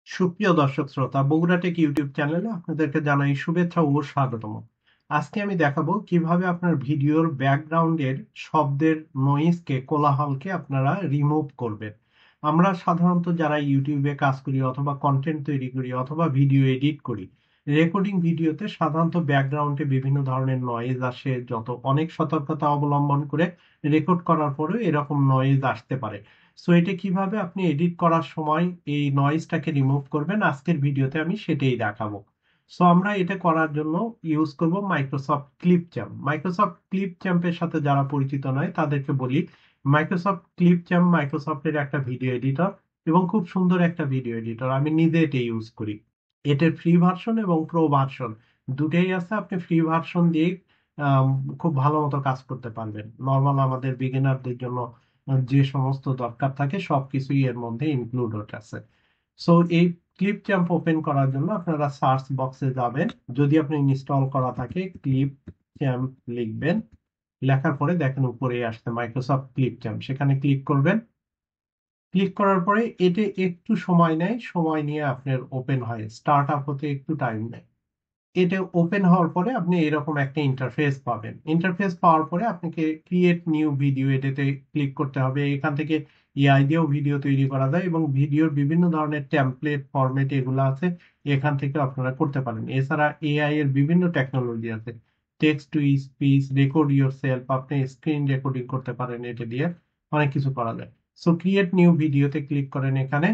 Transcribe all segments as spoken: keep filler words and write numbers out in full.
সুপ্রিয় দর্শক শ্রোতা, বগুড়া টেক ইউটিউব চ্যানেলে আপনাদেরকে জানাই শুভেচ্ছা ও স্বাগতম। আজকে আমি দেখাবো কিভাবে আপনার ভিডিওর ব্যাকগ্রাউন্ডের শব্দের নয়েজকে, কোলাহলকে আপনারা রিমুভ করবেন। আমরা সাধারণত যারা ইউটিউবে কাজ করি অথবা কন্টেন্ট তৈরি করি অথবা ভিডিও এডিট করি, রেকর্ডিং ভিডিওতে সাধারণত ব্যাকগ্রাউন্ডে বিভিন্ন ধরনের নয়েজ আসে, যত অনেক সতর্কতা অবলম্বন করে রেকর্ড করার পরেও এরকম নয়েজ আসতে পারে। সো এটা কিভাবে আপনি এডিট করার সময় এই নয়েজটাকে রিমুভ করবেন, আজকের ভিডিওতে আমি সেটাই দেখাবো। সো আমরা এটা করার জন্য ইউজ করব মাইক্রোসফট ক্লিপ চ্যাম্প। মাইক্রোসফট ক্লিপ চ্যাম্পের সাথে যারা পরিচিত নয় তাদেরকে বলি, মাইক্রোসফট ক্লিপ চ্যাম্প মাইক্রোসফটের একটা ভিডিও এডিটর এবং খুব সুন্দর একটা ভিডিও এডিটর। আমি নিজে এটা ইউজ করি। এটার ফ্রি ভার্সন এবং প্রো ভার্সন দুটেই আছে। আপনি ফ্রি ভার্সন দিয়ে আম, খুব ভালো মতো কাজ করতে পারবেন। নর্মাল আমাদের বিগিনারদের জন্য যে সমস্ত দরকার থাকে সবকিছুই এর মধ্যে ইনক্লুডেড আছে। সো এই ক্লিপ চ্যাম্প ওপেন করার জন্য আপনারা সার্চ বক্সে যাবেন। যদি আপনি ইনস্টল করা থাকে ক্লিপ চ্যাম্প লিখবেন, লেখার পরে দেখেন উপরে আসছে মাইক্রোসফট ক্লিপ চ্যাম্প, সেখানে ক্লিক করবেন। ক্লিক করার পরে এটা একটু সময় নেয়, সময় নিয়ে আপনার ওপেন হয়, স্টার্ট আপ হতে একটু টাইম নেয়। এটা ওপেন হওয়ার পরে আপনি এরকম একটা ইন্টারফেস পাবেন। ইন্টারফেস পাওয়ার পরে আপনাকে ক্রিয়েট নিউ ভিডিও এটাতে ক্লিক করতে হবে। এখান থেকে এআই দিয়েও ভিডিও তৈরি করা যায় এবং ভিডিওর বিভিন্ন ধরনের টেমপ্লেট ফরম্যাট এগুলো আছে, এখান থেকে আপনারা করতে পারেন। এছাড়া এআই এর বিভিন্ন টেকনোলজি আছে, text to speech, record yourself, আপনি স্ক্রিন রেকর্ডিং করতে পারেন, এটা দিয়ে অনেক কিছু করা যায়। সো ক্রিয়েট নিউ ভিডিওতে ক্লিক করেন। এখানে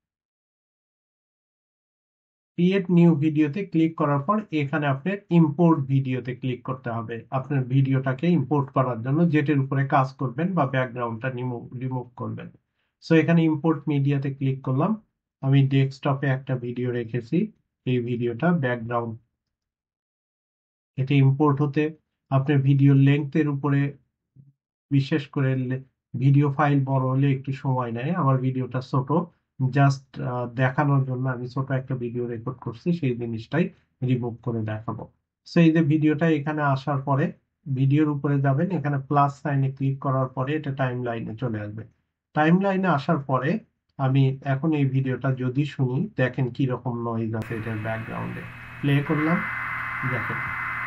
ক্রিয়েট নিউ ভিডিওতে ক্লিক করার পর এখানে আপনার ইম্পোর্ট ভিডিওতে ক্লিক করতে হবে আপনার ভিডিওটাকে ইম্পোর্ট করার জন্য, যেটার উপরে কাজ করবেন বা ব্যাকগ্রাউন্ডটা রিমুভ করবেন। সো এখানে ইম্পোর্ট মিডিয়াতে ক্লিক করলাম। আমি ডেস্কটপে একটা ভিডিও রেখেছি, এই ভিডিওটা ব্যাকগ্রাউন্ড, এটা ইম্পোর্ট হতে আপনার ভিডিও লেন্থের উপরে, বিশেষ করে ভিডিও ফাইল বড় হলে একটু সময় নেয়। আমার ভিডিওটা ছোট, জাস্ট দেখানোর জন্য আমি ছোট একটা ভিডিও রেকর্ড করছি, সেই জিনিসটাই রিমুভ করে দেখাবো। সো এই যে ভিডিওটা এখানে আসার পরে ভিডিওর উপরে যাবেন, এখানে প্লাস সাইনে ক্লিক করার পরে এটা টাইম লাইনে চলে আসবে। টাইম লাইনে আসার পরে আমি এখন এই ভিডিওটা যদি শুনি, দেখেন কি রকম নয়েজ আছে এটার ব্যাকগ্রাউন্ডে। প্লে করলাম, দেখেন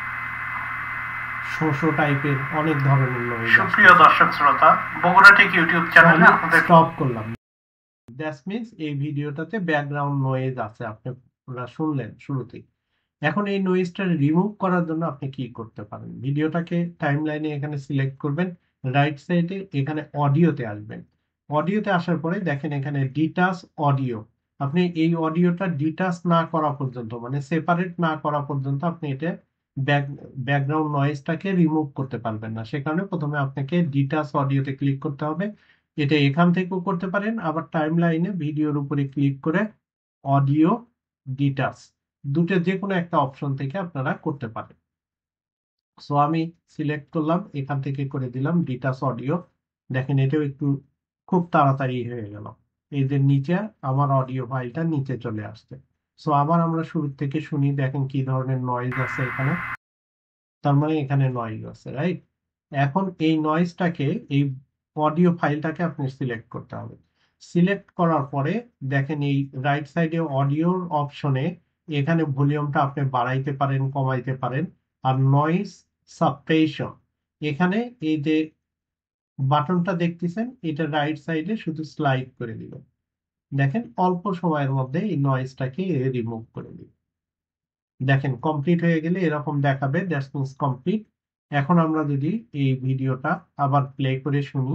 শোষো টাইপের অনেক ধরনের নয়েজ। সুপ্রিয় দর্শক শ্রোতা, বগুড়া টেক ইউটিউব চ্যানেলে আপনাদের স্টপ করলাম। দ্যাটস মিন্স এই ভিডিওটাতে ব্যাকগ্রাউন্ড নয়েজ আছে, আপনারা শুনলেন শুরুতেই। এখন এই নয়েজটা রিমুভ করার জন্য আপনি কি করতে পারেন, ভিডিওটাকে টাইম লাইনে এখানে সিলেক্ট করবেন, রাইট সাইডে এখানে অডিওতে আসবেন। অডিওতে আসার পরে দেখেন এখানে ডিটাচ অডিও। আপনি এই অডিওটা ডিটাচ না করা পর্যন্ত, মানে সেপারেট না করা পর্যন্ত আপনি এটা ব্যাকগ্রাউন্ড নয়েজটাকে রিমুভ করতে পারবেন না। সে কারণে প্রথমে আপনাকে ডিটাচ অডিওতে ক্লিক করতে হবে। এটা এখান থেকেও করতে পারেন, আবার টাইম লাইনে ভিডিওর উপরে ক্লিক করে অডিও ডিটাচ, দুটো যে কোনো একটা অপশন থেকে আপনারা করতে পারেন। সো আমি সিলেক্ট করলাম, এখান থেকে করে দিলাম ডিটাচ অডিও। দেখেন এটাও একটু খুব তাড়াতাড়ি হয়ে গেল। এই যে নিচে আমার অডিও ফাইলটা নিচে চলে আসছে। সো আবার আমরা শুরু থেকে শুনি, দেখেন কি ধরনের নয়েজ আছে এখানে। তার মানে এখানে নয়েজ আছে, রাইট? এখন এই নয়েজটাকে, এই অডিও ফাইলটাকে আপনি সিলেক্ট করতে হবে। সিলেক্ট করার পরে দেখেন এই রাইট সাইডে অডিওর অপশনে এখানে ভলিউমটা আপনি বাড়াইতে পারেন, কমাইতে পারেন। আর নয়েজ সাপ্রেশন, এখানে এই যে বাটনটা দেখতেছেন, এটা রাইট সাইডে শুধু স্লাইড করে দিবেন। দেখেন অল্প সময়ের মধ্যে এই নয়েজটাকে রিমুভ করে দিবেন। দেখেন কমপ্লিট হয়ে গেলে এরকম দেখাবে, দ্যাটস মিন্স কমপ্লিট। এখন আমরা যদি এই ভিডিওটা আবার প্লে করে শুনি,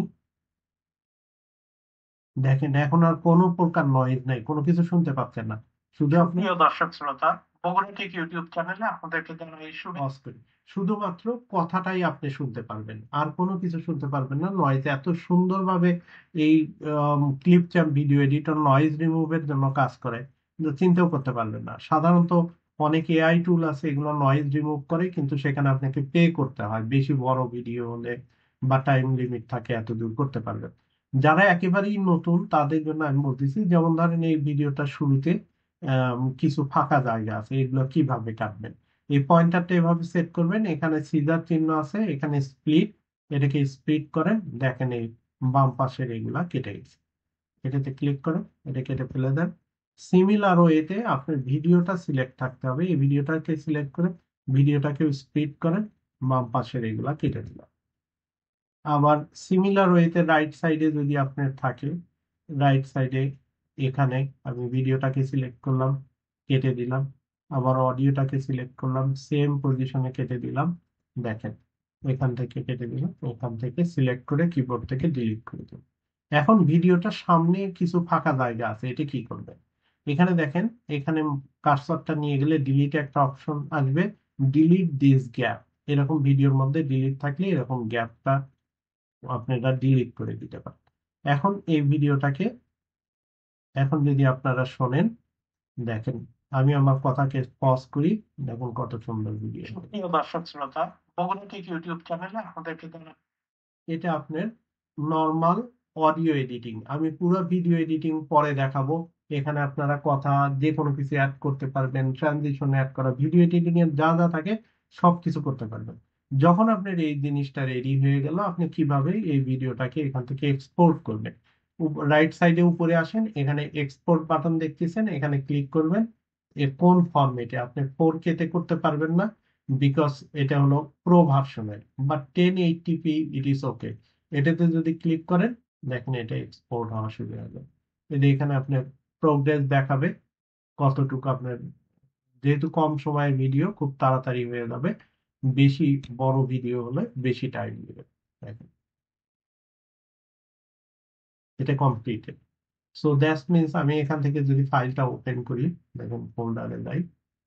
দেখেন এখন আর কোনো প্রকার নয়েজ নাই, কোনো কিছু শুনতে পাচ্ছেন না, শুধু আপনি প্রিয় দর্শক শ্রোতা, বগুড়া টেক ইউটিউব চ্যানেলে আপনাদেরকে জানাই শুভেচ্ছা। পজ করি, শুধুমাত্র কথাটাই আপনি শুনতে পারবেন, আর কোনো কিছু শুনতে পারবেন না। নয়েজ এত সুন্দরভাবে এই Clipchamp video editor noise রিমুভের জন্য কাজ করে, কিন্তু চিন্তাও করতে পারবেন না। সাধারণত অনেক এআই টুল আছে এগুলো নয়েজ রিমুভ করে, কিন্তু সেখানে আপনাকে পে করতে হয়, বেশি বড় ভিডিও হলে বা টাইম লিমিট থাকে এত দূর করতে পারবেন। যারা একেবারেই নতুন তাদের জন্য আমি বলতেছি, যেমন ধরেন এই ভিডিওটা শুরুতে আম, কিছু ফাঁকা জায়গা আছে, এগুলো কিভাবে কাটবেন। এই পয়েন্টারটা এভাবে সেট করবেন, এখানে সিজার চিহ্ন আছে, এখানে স্প্লিট, এটাকে স্প্লিট করেন, দেখেন এই বাম পাশের এগুলা কেটে গেছে। এটাতে ক্লিক করেন, এটা কেটে ফেলে দেন। সিমিলার ওয়েতে আপনার ভিডিওটা সিলেক্ট থাকতে হবে, এই ভিডিওটাকে সিলেক্ট করে ভিডিওটাকে স্প্লিট করেন, বাম পাশের এগুলা কেটে দিলাম। আবার সিমিলার ওয়েতে রাইট সাইডে যদি আপনার থাকে, রাইট সাইডে এখানে আমি ভিডিওটাকে সিলেক্ট করলাম, কেটে দিলাম। আবার অডিওটাকে সিলেক্ট করলাম, সেম পজিশনে কেটে দিলাম। দেখেন, এখান থেকে কেটে দিলাম, এখান থেকে সিলেক্ট করে কিবোর্ড থেকে ডিলিট করে দিলাম। এখন ভিডিওটা সামনে কিছু ফাঁকা জায়গা আছে, এটা কি করবেন? এখানে দেখেন, এখানে কার্সরটা নিয়ে গেলে ডিলিট একটা অপশন আসবে, ডিলিট দিস গ্যাপ। এরকম ভিডিওর মধ্যে ডিলিট থাকলে এরকম গ্যাপটা আপনারা ডিলিট করে দিতে পারেন। এখন এই ভিডিওটাকে, এখন যদি আপনারা শোনেন, দেখেন আমি আমার কথাকে পজ করি, দেখুন কত সুন্দর ভিডিও। সুপ্রিয় দর্শক শ্রোতা, বগুড়া টেক ইউটিউব চ্যানেলে আপনাদেরকে জানাই এটা আপনার নর্মাল অডিও এডিটিং, আমি পুরো ভিডিও এডিটিং পরে দেখাবো। এখানে আপনারা কথা যে কোনো কিছু অ্যাড করতে পারবেন, ট্রানজিশন অ্যাড করা, ভিডিও এডিটিং এর যা যা থাকে সবকিছু করতে পারবেন। যখন আপনার এই জিনিসটা রেডি হয়ে গেল, আপনি কিভাবে এই ভিডিওটাকে এখান থেকে এক্সপোর্ট করবেন? রাইট সাইডে উপরে আসেন, এখানে এক্সপোর্ট বাটন দেখতেছেন, এখানে ক্লিক করবেন। এ কোন ফরম্যাটে? আপনি ফোর কে তে করতে পারবেন না, বিকজ এটা হলো প্রো ভার্সনের, but ten eighty P it is okay. এটাতে যদি ক্লিক করেন, দেখেন এটা এক্সপোর্ট হওয়া শুরু হবে। এটা এখানে আপনার প্রোগ্রেস দেখাবে, কতটুকু আপনার, যেহেতু কম সময়ের ভিডিও খুব তাড়াতাড়ি হয়ে যাবে, বেশি বড় ভিডিও হলে বেশি টাইম নেবে। দেখেন এটা কমপ্লিটেড। সো দ্যাট মিনস আমি এখান থেকে যদি ফাইলটা ওপেন করি, দেখুন ফোল্ডারে যাই,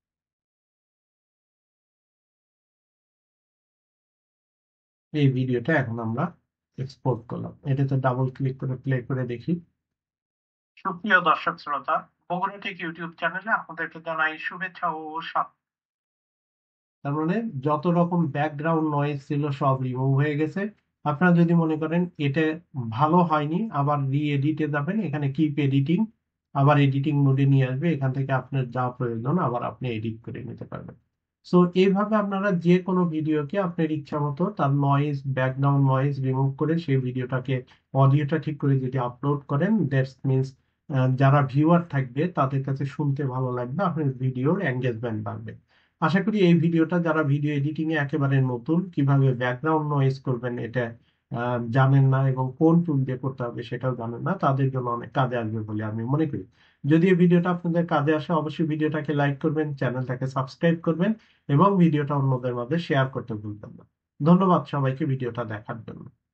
এই ভিডিওটা এখন আমরা এক্সপোর্ট করলাম। এটাতে ডাবল ক্লিক করে প্লে করে দেখি। সুপ্রিয় দর্শক শ্রোতা, বগুড়া টেক ইউটিউব চ্যানেলে আপনাদেরকে জানাই শুভেচ্ছা ও স্বাগত। তার মানে যত রকম ব্যাকগ্রাউন্ড নয়েজ ছিল সব রিমুভ হয়ে গেছে। আপনারা যদি মনে করেন এটা ভালো হয়নি, আবার রি এডিটে যাবেন, এখানে কিপ এডিটিং, আবার এডিটিং মোডে নিয়ে আসবে, এখান থেকে আপনার যা প্রয়োজন আবার আপনি এডিট করে নিতে পারবেন। সো এইভাবে আপনারা যে কোনো ভিডিওকে আপনার ইচ্ছা মতো তার নয়েজ, ব্যাকগ্রাউন্ড নয়েজ রিমুভ করে সেই ভিডিওটাকে, অডিওটা ঠিক করে যদি আপলোড করেন, দ্যাটস মিনস যারা ভিউয়ার থাকবে তাদের কাছে শুনতে ভালো লাগবে, আপনার ভিডিওর এঙ্গেজমেন্ট বাড়বে। আশা করি এই ভিডিওটা, যারা ভিডিও এডিটিং এ একেবারে নতুন, কিভাবে ব্যাকগ্রাউন্ড নয়েজ করবেন এটা আহ, জানেন না, এবং কোন টুল দিয়ে করতে হবে সেটাও জানেন না, তাদের জন্য অনেক কাজে আসবে বলে আমি মনে করি। যদি এই ভিডিওটা আপনাদের কাজে আসে, অবশ্যই ভিডিওটাকে লাইক করবেন, চ্যানেলটাকে সাবস্ক্রাইব করবেন, এবং ভিডিওটা অন্যদের মধ্যে শেয়ার করতে ভুলবেন না। ধন্যবাদ সবাইকে ভিডিওটা দেখার জন্য।